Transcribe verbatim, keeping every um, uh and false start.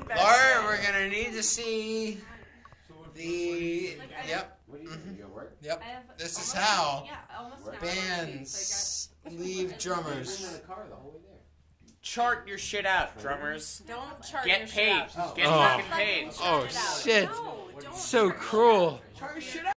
Laura, we're gonna need to see the. Yep. Mm-hmm. Yep. This is how bands leave drummers. Chart your shit out, drummers. Don't chart Get your paid. shit out. Get Oh. fucking paid. Oh shit! No, don't So chart your cruel. Chart your shit out.